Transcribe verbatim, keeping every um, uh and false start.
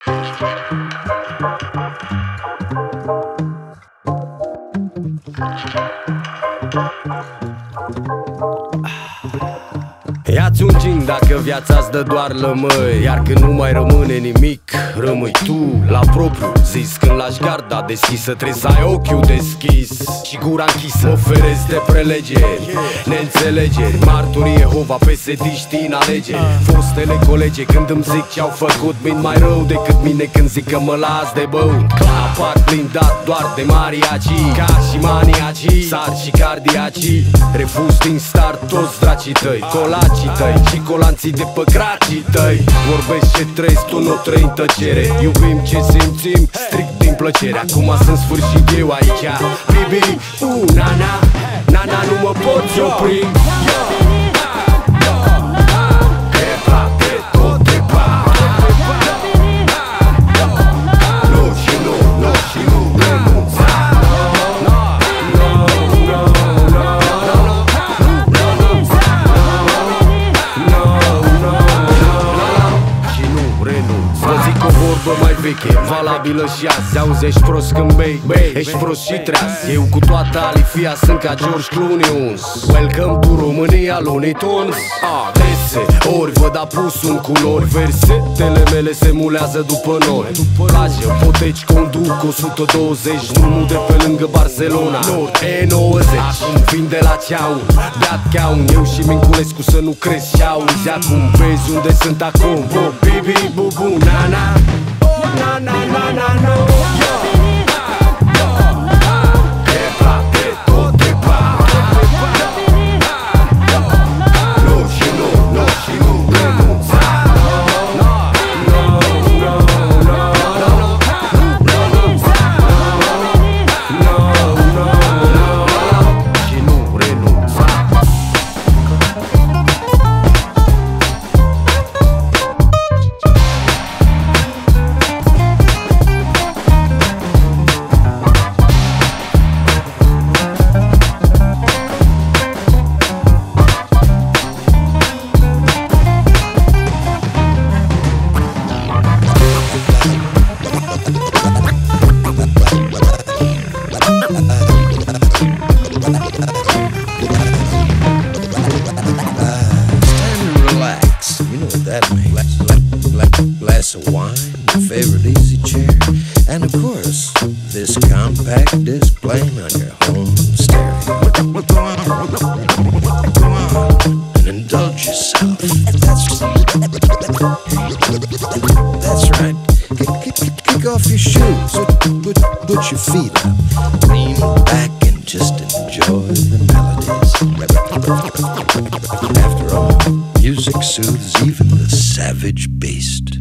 Ia-ți un gin dacă viața-ți dă doar lămâi, iar când nu mai rămâne nimic, rămâi tu la propriu zis. Când lași garda deschisă, trebuie să ai ochiul deschis și gura închisă. Mă feresc de prelegeri, neînțelegeri, marturii Jehova, pesediștii în alegeri. Fostele colege când îmi zic ce-au făcut, mint mai rău decât mine când zic că mă las de băut. Apar blindat doar de mariaci, ca și maniacii, sar și cardiacii. Refuz din start toți dracii tăi, colacii tăi și colanții de pe cracii tăi. Vorbesc ce trăiesc, tu nu trăi în tăcere. Iubim ce simțim, strict din plăcere. Acum sunt sfârșit eu aici, bibi, uh, na-na, na-na, nu mă poți opri. Mai veche, valabilă și azi. Auzi, ești prost când bei, bei, ești prost și treaz. Eu cu toată alifia sunt ca George Clooney uns. Welcome to România, Looney Tunes. Adese, ori văd apus în culori, versetele mele se mulează după nori. Plajă, poteci, conduc o sută douăzeci, drumul de pe lângă Barcelona, Nord E nouăzeci. Acum vin de la ceaun, beat cheaun, eu și Minculescu să nu crezi și auzi. Acum vezi unde sunt acum, bo, bibi, bubu, na-na, na na na na no. Glass of wine, your favorite easy chair, and of course, this compact disc playing on your home stereo. Go on, go on, and indulge yourself. That's, that's right. Kick, kick, kick off your shoes, put, put your feet up, lean back and just enjoy the melodies. After all, music soothes even the savage beast.